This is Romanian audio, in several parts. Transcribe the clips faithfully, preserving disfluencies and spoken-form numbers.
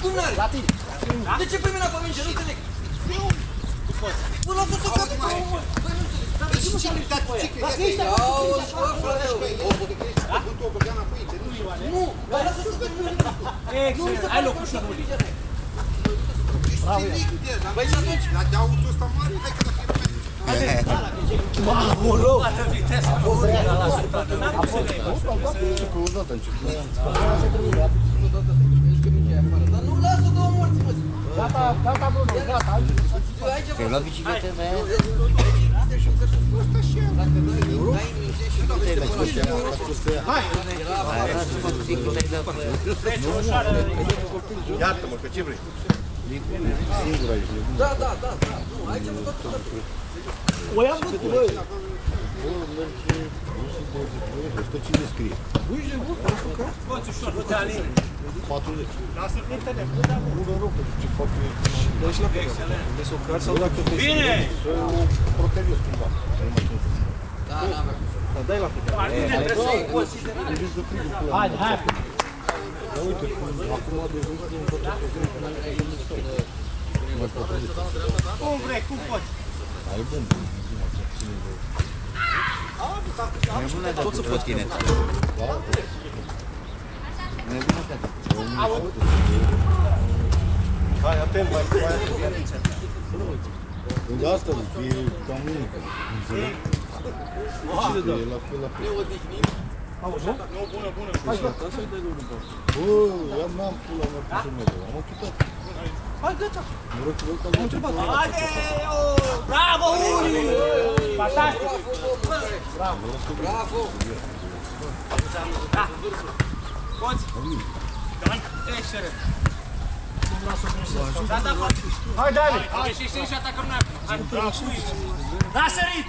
Cum n-are? La tine. De ce pe mine pe minge? Nu înțeleg. Bă, lasă să capă pe omul. Băi, nu înțeleg. Dar de ce nu s-a lipsit pe aia? Dacă ești acolo, auzi, bă, frătău. Nu, dar lasă să capă. Excelent, ai locul și unul. Bravo. Băi, și atunci? La de autul ăsta mare, hai că dacă e pe Mamă, rău! Toată vitesa, a fost rea la sută. a fost cu o dată început. Dar nu lasă două morți, mă! Gata, gata, Bruno, gata, aici. Te-ai luat bicicleta mea? Asta și eu. Dacă dai minge și nu te pălași. Hai! Arăți-mă cu ciclul de găpă. Iartă-mă, că ce vrei? Singur aici. Da, da, da, da. Aici mă tot tot. O ia văd cu voi. Bă, merge o sută douăzeci de doi, o sută cincizeci scrie. Uite, bă, am făcut. Poți ușor, nu te alină. patruzeci. Lasă-l pe tine. Nu mă rog, că ce fac eu. Dă-și la pe vrei să o cari sau dacă vrei să... Bine! Să o protejez cumva. Da, n-avea cum să. Da, dai la pe Partide trebuie să o considerare. Trebuie să frigul până la Hai, hai. Dar uite, acum de exemplu, în toată Cum vrei, cum poți? ai bun. Mai bună decât pe tine. Mai bună decât. Hai, atent, mai mai atent. De asta e cam unică. Înțeleg? E la fel, la fel. Auzi, nu? Nu, bună, bună. Hai, gata, să-i dai lui Bruno. Bă, ia n-am pula mea cu jumele. Am achitat. Hai, gata. Mă rog, că ăsta Am întrebat. Haide! Bravo, Uri! Fantastic! Bravo! Bravo! Da. Poți? Da, excelent. Da, da, poți. Hai, Dani. Hai, și știi și atacăm noi acum. Hai, bravo. Da, sărit!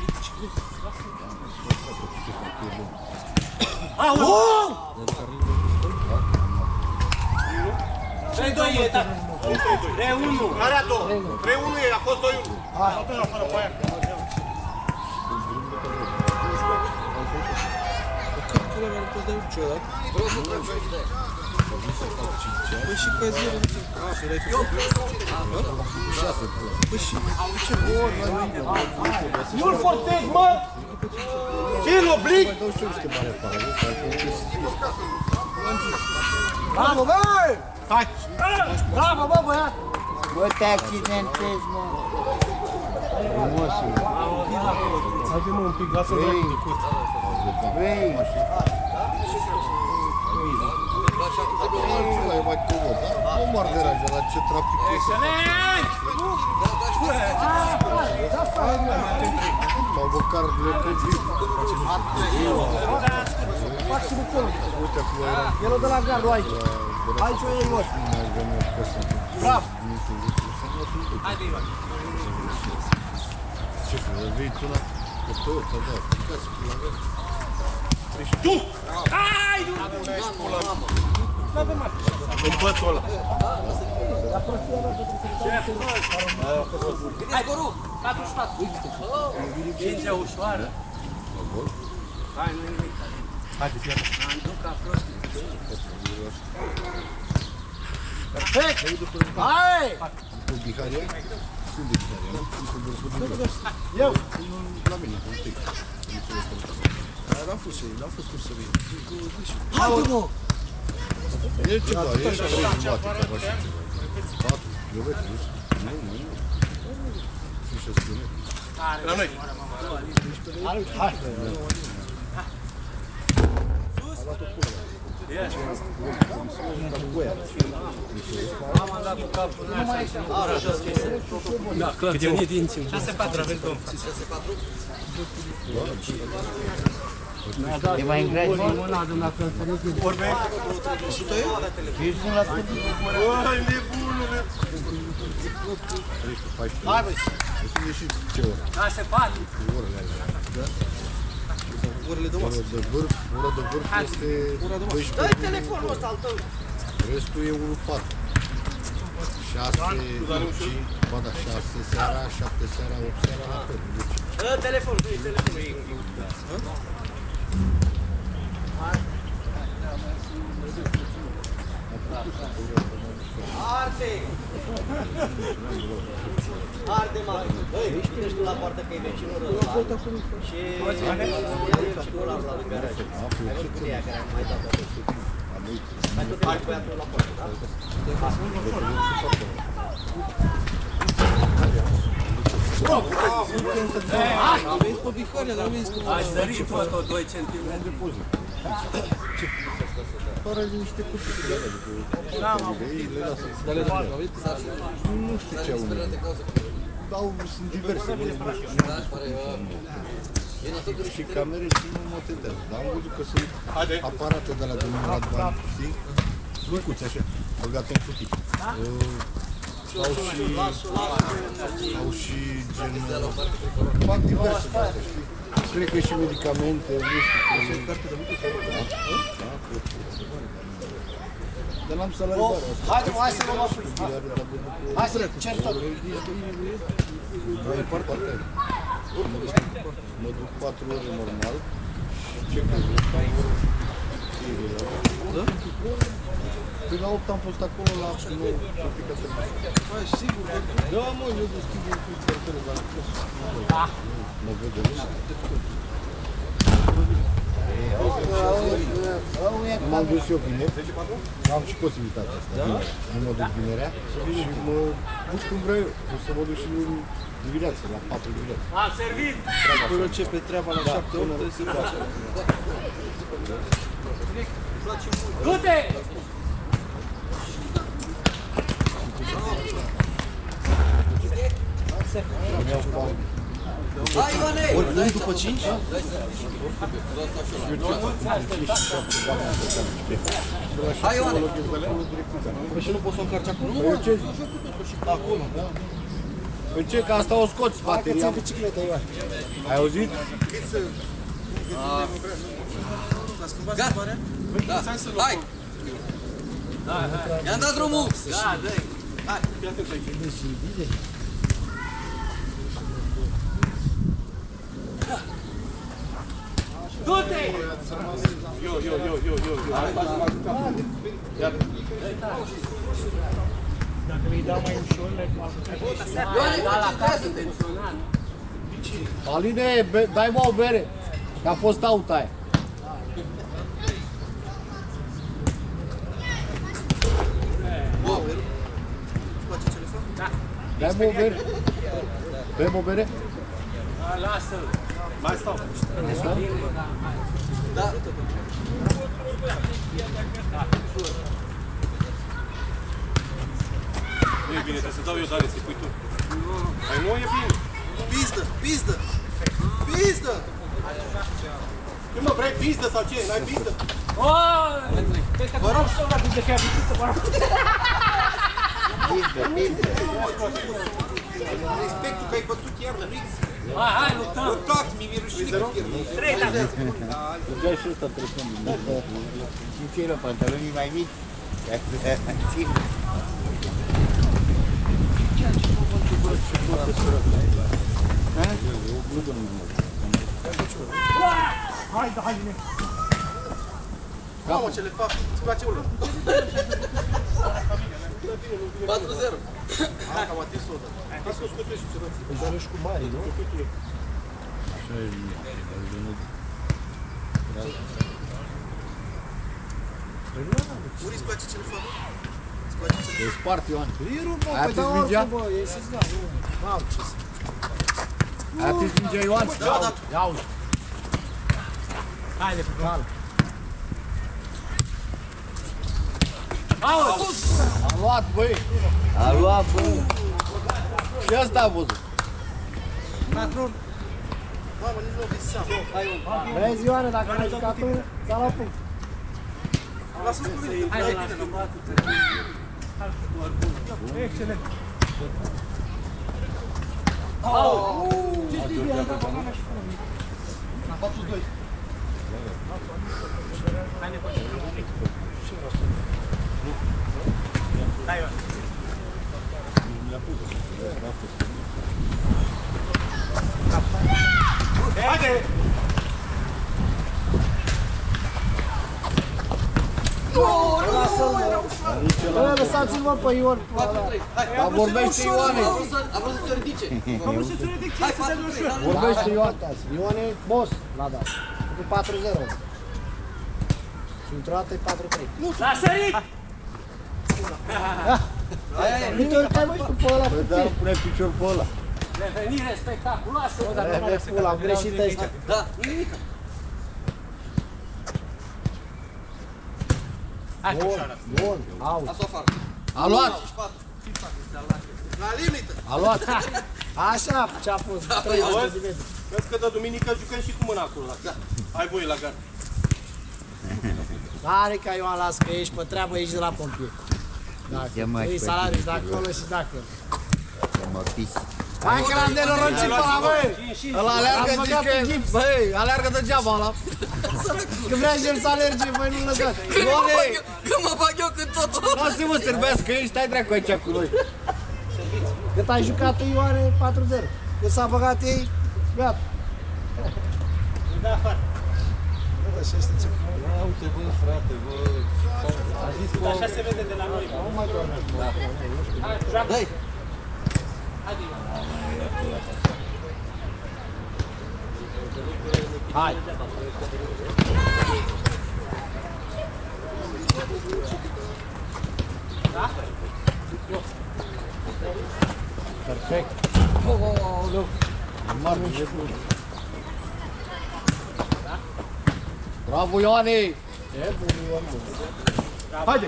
Aoleu! trei doi e, da. trei unu. Care a doua? trei unu e, a fost doi unu. Hai. Fără pe aia. Pula mea, nu poți dai niciodată. Vreau să trag și de aia. Păi și cazierul, nu știu. A, și l-ai făcut? șase pula. Păi și ce bun, nu-l forțezi, mă! Ce-l oblig? Mai dau și eu niște bani afară, nu? Că ai făcut Bravo, băi! Hai! Bravo, bă, băiat! Bă, te accidentezi, mă. frumos. Haide, mă, un pic, lasă-l de acum trecut. Vrei? Ăla e mai comod, dar nu m-ar deranja, dar ce trafic e. Excelent! Sau măcar le public. Faci-mă acolo. Uite acum era. El o dă la gardul aici. Aici o iei noi. Bravo! Haide, Ioan. Ce că vei tu la... Că tot, da, ca să pula mea. Tu! Hai, nu! În bățul ăla. Hai, Coru! patru și patru. Cingea ușoară. Hai, nu-i nimic. Haide, fii atât. Am duc ca prost. Perfect! Hai! Cu Biharia? Sunt de Biharia, nu? Sunt de Biharia. Eu! La mine, un pic. N-am fost și n-am fost cum să vin. Haide, mă! E ceva, e trei jumate, cam așa ceva. patru kilometri, nu știu. Nu, nu, nu. cinci șase kilometri. La noi. Hai! Am dat cu capul în așa. Da, clar, ține dinții. șase patru, aveți domn. șase patru? Te mai îngreci? Vorbe? sută eu? Eu sunt la cât? Băi, nebunule! treisprezece, paisprezece. Hai, băi! Depinde și ce oră. șase patru. Orele alea. Da? Orele de masă. Oră de vârf, oră de vârf este doisprezece. Dă-i telefonul ăsta al tău! Restul e unu patru. șase, cinci, ba da, șase seara, șapte seara, opt seara, la fel. Dă telefonul, dă-i telefonul. Arde! Scoase! Arde, mă! Băi, ești tu la poartă că e vecinul ăla. Și e circularul la lângă garaj. Ai văzut cu ea care am mai dat la testul. Hai tot ești băiatul la poartă, da? Aveți pe Victoria, dar nu veniți cu... Ai sărit foto doi centimetri. Fără niște cutii de alea, da, le lasă. Nu știu ce au. Dau, sunt diverse. Și camere și nu mă tentează. Dar am văzut că sunt aparate de alea de numerat bani, știi? Micuți așa, băgate în cutii. Au și... Au și gen... Fac diverse de astea, știi? Cred că și medicamente, nu știu cum... Dar n-am să-l arăt. Haide, hai să luăm apă. Hai să cer tot. Mai parte aia. Mă duc patru ore normal. Ce crezi? Da? Păi la opt am fost acolo, la nouă, s-a picat să mai. Hai, sigur. Da, mă, eu deschid un pic cartele, dar nu pot să mă vede lumea. M-am dus eu bine, am și posibilitatea asta, nu mă duc vinerea și mă duc cum vreau eu, o să mă duc și dimineața, la patru dimineața. Am servit! Până începe treaba la șapte opt, trebuie să faci. Du-te! Hai, Ivane! Ori după cinci? Hai, Ioane! Păi și nu poți să o încarci acolo? Păi eu ce zic? Acolo, da? Păi ce, că asta o scoți bateria. Hai că ți-am bicicleta, Ioane. Ai auzit? Gata! Da, hai! I-am dat drumul! Da, dă-i! Hai! Du-te! Eu, eu, eu, eu, eu, eu. Dacă îi dau mai ușor, le Ioane, la casă te Aline, dai mă o bere, că a fost auta aia. Dai mă o bere. Bem o bere? Lasă-l! Mai stau. Da. Nu e bine, trebuie să dau eu Dani, să-i pui tu. Păi nu e bine. Pizdă, pizdă! Pizdă! Nu mă, vrei pizdă sau ce? N-ai pizdă? Vă rog! Respectul că ai bătut iar la Rix. Hai, hai, luptăm! Tot mi-e rușine că pierd. Trei, da! Dai și ăsta trecând. Și ce era pantalonii mai mici? Țin. Hai, da, hai, bine. Mamă, ce le fac? Îți place ulă? patru zero. Hai, că am atins o dată. Hai scos scutul și ți-o Îți are și cu mari, nu? Așa e, Uri, îți place ce le fac? Îți place ce le fac? e spart, Ioan. Ai atins mingea? Ai atins mingea, Ioan? Da, da. Ia uite. Haide, pe cal! A luat, băi. A luat, bă. Și asta a văzut. Mamă, nici nu visam. Hai, un. Vezi, Ioane, dacă ai jucat tu, s-a luat punct. Lasă-ți cu mine. Hai, bine, nu. Excelent! Am patru doi. Hai, Ioane! Haide! Bă, lăsați-l mă pe Ion. Dar vorbește Ioane. A vrut să-ți o ridice. Hai, patru trei. Vorbește Ion. Ion e boss la dat. E patru zero. Și într-o dată e patru trei. S-a sărit! Uite, uite, mă, și tu pe ăla. Păi dar pune picior pe ăla. Revenire spectaculoasă! Vezi, pula, am greșit ăștia. Da, nu nimic. Hai, Bun, bun, out. Las-o afară. A luat! La limită. A luat! Așa, ce-a fost, treizeci de metri. Vezi că de duminică jucăm și cu mâna acolo. Da. Hai voi la gard. Are ca Ioan, las că ești pe treabă, ești de la pompier. Ce mă, Dacă îi pe salariu și de tine, acolo și dacă. Să mă pisi. Hai că l-am denorocit pe ăla, băi! Ăla aleargă, Am băgat zice, în gips. băi, aleargă degeaba ăla. Că vrea și el să alerge, băi, nu lăsați. Ioane, Când mă bag eu când totul. lasă-mă, servească ei, stai dracu aici cu noi. Cât ai jucat tu, Ioane, patru zero. Cât s-a băgat ei, gata. Da, afară. Bă, și ăsta ce Ia uite, bă, frate, bă. Așa se vede de la noi. nu mai doarme. Hai, joacă. Dai. Haide. Hai. Da? Perfect. Bravo, Ioane! E bun, Ioan, bun. Haide!